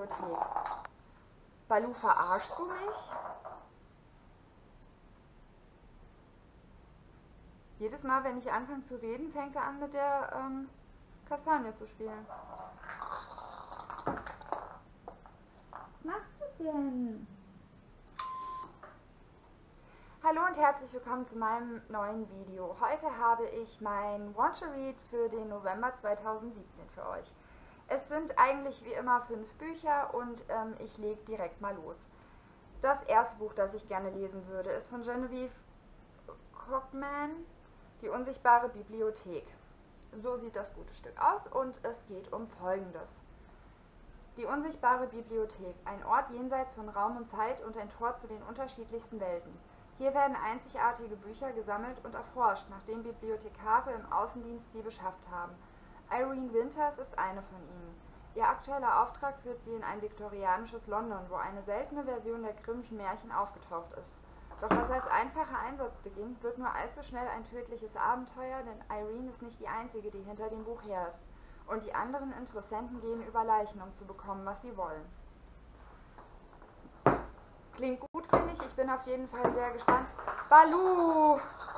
Bibliothek. Baloo, verarschst du mich? Jedes Mal, wenn ich anfange zu reden, fängt er an mit der Kastanie zu spielen. Was machst du denn? Hallo und herzlich willkommen zu meinem neuen Video. Heute habe ich mein Want to Read für den November 2017 für euch. Es sind eigentlich wie immer 5 Bücher und ich lege direkt mal los. Das erste Buch, das ich gerne lesen würde, ist von Genevieve Cockman, Die unsichtbare Bibliothek. So sieht das gute Stück aus und es geht um Folgendes. Die unsichtbare Bibliothek, ein Ort jenseits von Raum und Zeit und ein Tor zu den unterschiedlichsten Welten. Hier werden einzigartige Bücher gesammelt und erforscht, nachdem Bibliothekare im Außendienst sie beschafft haben. Irene Winters ist eine von ihnen. Ihr aktueller Auftrag führt sie in ein viktorianisches London, wo eine seltene Version der Grimmschen Märchen aufgetaucht ist. Doch was als einfacher Einsatz beginnt, wird nur allzu schnell ein tödliches Abenteuer, denn Irene ist nicht die Einzige, die hinter dem Buch her ist. Und die anderen Interessenten gehen über Leichen, um zu bekommen, was sie wollen. Klingt gut, finde ich. Ich bin auf jeden Fall sehr gespannt. Baloo!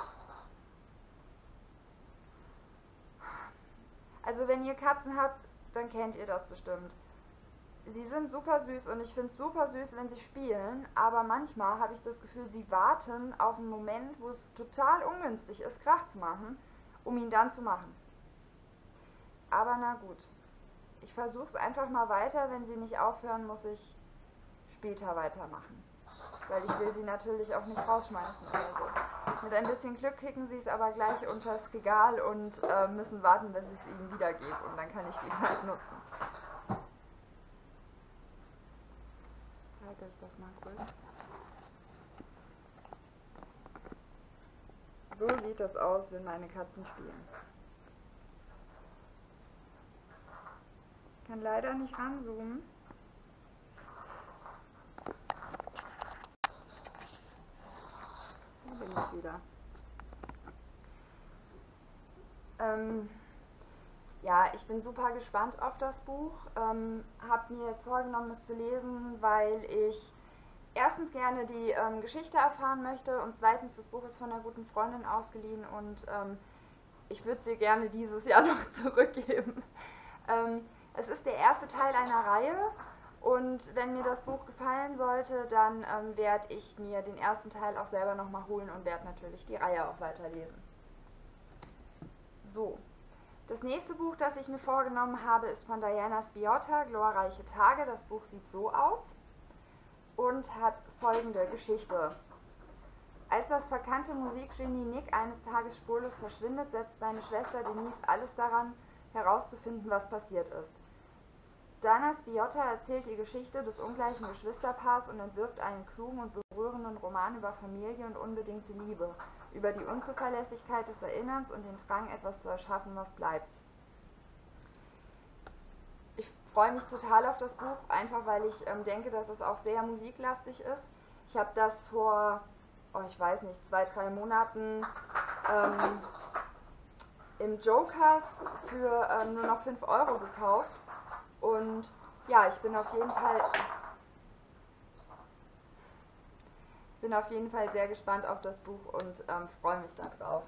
Also wenn ihr Katzen habt, dann kennt ihr das bestimmt. Sie sind super süß und ich finde es super süß, wenn sie spielen, aber manchmal habe ich das Gefühl, sie warten auf einen Moment, wo es total ungünstig ist, Krach zu machen, um ihn dann zu machen. Aber na gut. Ich versuche es einfach mal weiter. Wenn sie nicht aufhören, muss ich später weitermachen. Weil ich will sie natürlich auch nicht rausschmeißen oder so. Mit ein bisschen Glück kicken sie es aber gleich unters Regal und müssen warten, bis ich es ihnen wiedergebe. Und dann kann ich die Zeit nutzen. Ich zeige euch das mal kurz. So sieht das aus, wenn meine Katzen spielen. Ich kann leider nicht ranzoomen. Da bin ich wieder. Ja, ich bin super gespannt auf das Buch. Habe mir jetzt vorgenommen, es zu lesen, weil ich erstens gerne die Geschichte erfahren möchte und zweitens, das Buch ist von einer guten Freundin ausgeliehen und ich würde sie gerne dieses Jahr noch zurückgeben. Es ist der erste Teil einer Reihe und wenn mir das Buch gefallen sollte, dann werde ich mir den ersten Teil auch selber nochmal holen und werde natürlich die Reihe auch weiterlesen. So, das nächste Buch, das ich mir vorgenommen habe, ist von Diana Spiotta, Glorreiche Tage. Das Buch sieht so aus und hat folgende Geschichte. Als das verkannte Musikgenie Nick eines Tages spurlos verschwindet, setzt seine Schwester Denise alles daran, herauszufinden, was passiert ist. Diana Spiotta erzählt die Geschichte des ungleichen Geschwisterpaars und entwirft einen klugen und berührenden Roman über Familie und unbedingte Liebe, über die Unzuverlässigkeit des Erinnerns und den Drang, etwas zu erschaffen, was bleibt. Ich freue mich total auf das Buch, einfach weil ich denke, dass es auch sehr musiklastig ist. Ich habe das vor, ich weiß nicht, 2-3 Monaten im Jokers für nur noch 5 € gekauft. Und ja, ich bin auf jeden Fall sehr gespannt auf das Buch und freue mich darauf.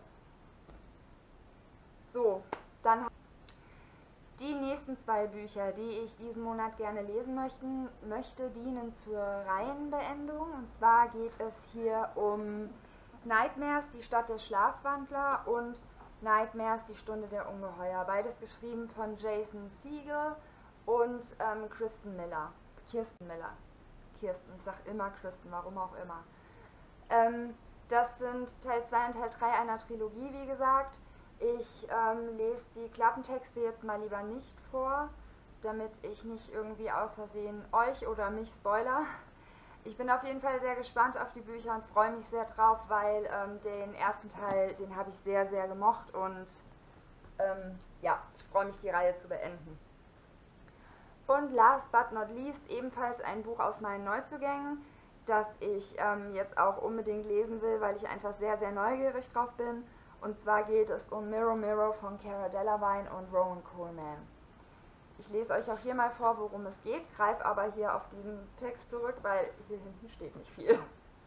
So, dann die nächsten 2 Bücher, die ich diesen Monat gerne lesen möchte, dienen zur Reihenbeendung. Und zwar geht es hier um Nightmares, die Stadt der Schlafwandler und Nightmares, die Stunde der Ungeheuer. Beides geschrieben von Jason Segel und Kirsten Miller. Kirsten, ich sag immer Kirsten, warum auch immer. Das sind Teil 2 und Teil 3 einer Trilogie, wie gesagt. Ich lese die Klappentexte jetzt mal lieber nicht vor, damit ich nicht irgendwie aus Versehen euch oder mich spoiler. Ich bin auf jeden Fall sehr gespannt auf die Bücher und freue mich sehr drauf, weil den ersten Teil, den habe ich sehr, sehr gemocht und ja, ich freue mich, die Reihe zu beenden. Und last but not least ebenfalls ein Buch aus meinen Neuzugängen, das ich jetzt auch unbedingt lesen will, weil ich einfach sehr, sehr neugierig drauf bin. Und zwar geht es um Mirror Mirror von Cara Delevingne und Rowan Coleman. ich lese euch auch hier mal vor, worum es geht, greife aber hier auf diesen Text zurück, weil hier hinten steht nicht viel.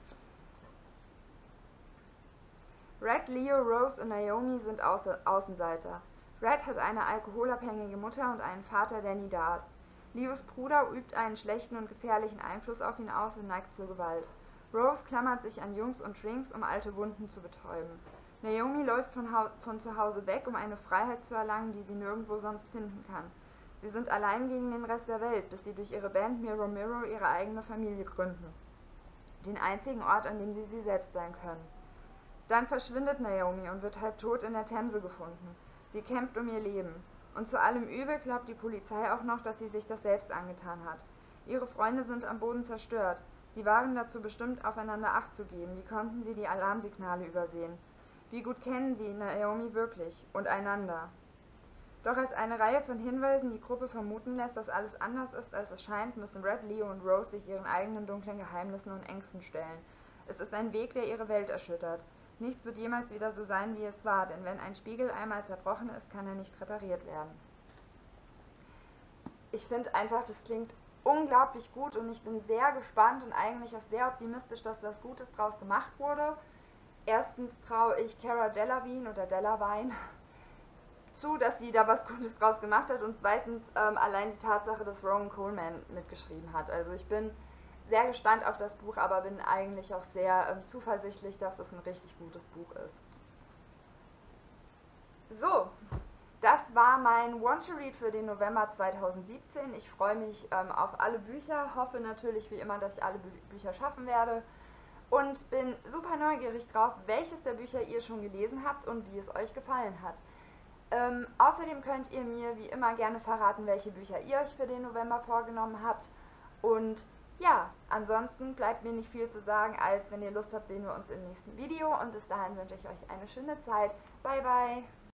Red, Leo, Rose und Naomi sind Außenseiter. Red hat eine alkoholabhängige Mutter und einen Vater, der nie da ist. Leos Bruder übt einen schlechten und gefährlichen Einfluss auf ihn aus und neigt zur Gewalt. Rose klammert sich an Jungs und Drinks, um alte Wunden zu betäuben. Naomi läuft von zu Hause weg, um eine Freiheit zu erlangen, die sie nirgendwo sonst finden kann. Sie sind allein gegen den Rest der Welt, bis sie durch ihre Band Mirror Mirror ihre eigene Familie gründen. Den einzigen Ort, an dem sie selbst sein können. Dann verschwindet Naomi und wird halbtot in der Themse gefunden. Sie kämpft um ihr Leben. Und zu allem Übel glaubt die Polizei auch noch, dass sie sich das selbst angetan hat. Ihre Freunde sind am Boden zerstört. Sie waren dazu bestimmt, aufeinander Acht zu geben. Wie konnten sie die Alarmsignale übersehen? Wie gut kennen sie Naomi wirklich und einander? Doch als eine Reihe von Hinweisen die Gruppe vermuten lässt, dass alles anders ist, als es scheint, müssen Red, Leo und Rose sich ihren eigenen dunklen Geheimnissen und Ängsten stellen. Es ist ein Weg, der ihre Welt erschüttert. Nichts wird jemals wieder so sein, wie es war, denn wenn ein Spiegel einmal zerbrochen ist, kann er nicht repariert werden. Ich finde einfach, das klingt unglaublich gut und ich bin sehr gespannt und eigentlich auch sehr optimistisch, dass was Gutes draus gemacht wurde. Erstens traue ich Cara Delevingne oder Delevingne zu, dass sie da was Gutes draus gemacht hat und zweitens allein die Tatsache, dass Rowan Coleman mitgeschrieben hat. Also ich bin sehr gespannt auf das Buch, aber bin eigentlich auch sehr zuversichtlich, dass es ein richtig gutes Buch ist. So, das war mein Want-to-Read für den November 2017. Ich freue mich auf alle Bücher, hoffe natürlich wie immer, dass ich alle Bücher schaffen werde und bin super neugierig drauf, welches der Bücher ihr schon gelesen habt und wie es euch gefallen hat. Außerdem könnt ihr mir wie immer gerne verraten, welche Bücher ihr euch für den November vorgenommen habt und ja, ansonsten bleibt mir nicht viel zu sagen, als wenn ihr Lust habt, sehen wir uns im nächsten Video und bis dahin wünsche ich euch eine schöne Zeit. Bye bye!